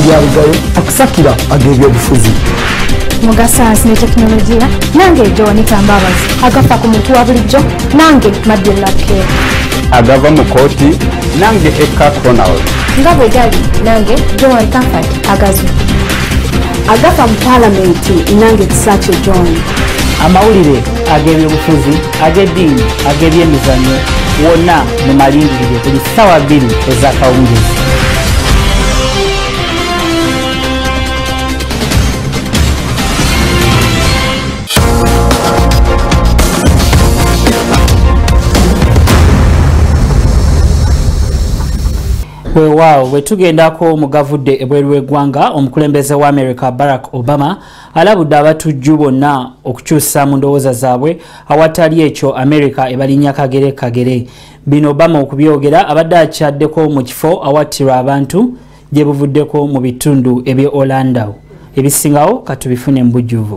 byalugayo akusakira ag'ebyobufuzi muga sayansi ne tekinologiya nange Joan Tambabazi agafa ku muntu wa bulijjo nange Madeleine Lapke agava mu kooti nange Eka Cronal nga bwe gali nange Joan Comfort agazu agafa mu palamenti nange Kisaakye John amawulire ag'ebyobufuzi ag'eddiini ag'ebyemizannyo wonna mu malindirire buli ssaawa 2 ez'akawungezi. Weewaawo bwe tugendako mu gavudde ebweru w'eggwanga omukulembeze wa America Barack Obama alabudde abatujju bonna okukyusa mu ndowooza zaabwe awatali ekyo America ebalinya kagere. Bino Obama okubyogera abadde akyaddeko mu kifo awattirwa abantu gye buvuddeko mu bitundu eby'e Orlando. Ebisingawo katubifune mu bujjuvu.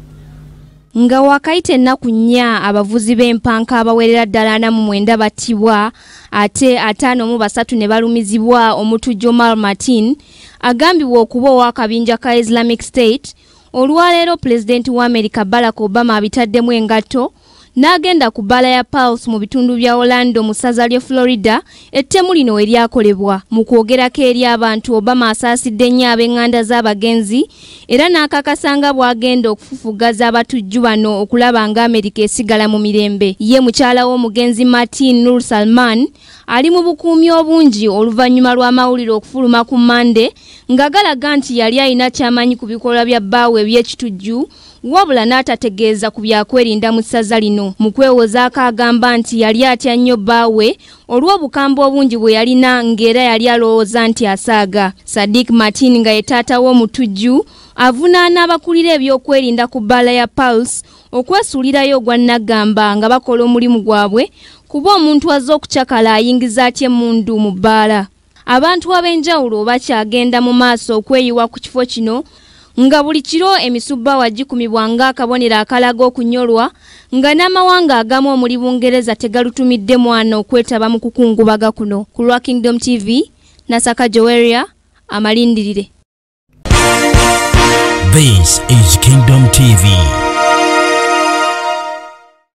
Nga wakaite ennaku 4 abavuzi b'empanka abawerera ddala 49 battibwa ate 53 ne balumizibwa omutujju Omar Martin agambibwa okuba ow'akabinja ka Islamic State. Olwaleero Pulezidenti wa America Barack Obama abitaddemu engatto n'agenda ku bbala ya Pulse mu bitundu bya Orlando mu ssaza ly'e Florida ettemu lino eryakolebwa. Mu kwogerako eri abantu Obama asaasidde nnyo ab'eŋŋanda z'abagenzi era n'akakasanga bw'agenda okufufugaza abatujju bano okulaba nga America esigala mu mirembe. Ye mukyala w'omugenzi Martin Nur Salman ali mu bukuumi obungi oluvannyuma lw'amawulire okufuluma ku Monday nga galaga nti yali alina ky'amanyi ku bikolwa bya bbaawe eby'ekitujju wabula n'atategeeza ku byakwerinda mu ssaza lino. Mu kwewozaako agamba nti yali atya nnyo bbaawe olw'obukambwe obungi bwe yalina ng'era yali alowooza nti asaaga. Sadiq Martin nga ye taata w'omutujju avunaana abakulira ebyokwerinda ku bbala ya Pulse okwesuulirayo ogwa Nagamba nga bakola omulimu gwabwe kuba omuntu azze okucakala ayingiza atya emmundu mu bbaala. Abantu ab'enjawulo bakyagenda mu maaso okweyiwa ku kifo kino nga buli kiro emisubba wagikumibwa ng'akabonero akalaga okunyolwa nga n'amawanga agamu omuli Bungereza tegalutumidde mwana okwetaba mu kukungubaga kuno. Ku lwa Kingdom TV, Nasaka Joweria, amalindirire. This is Kingdom TV.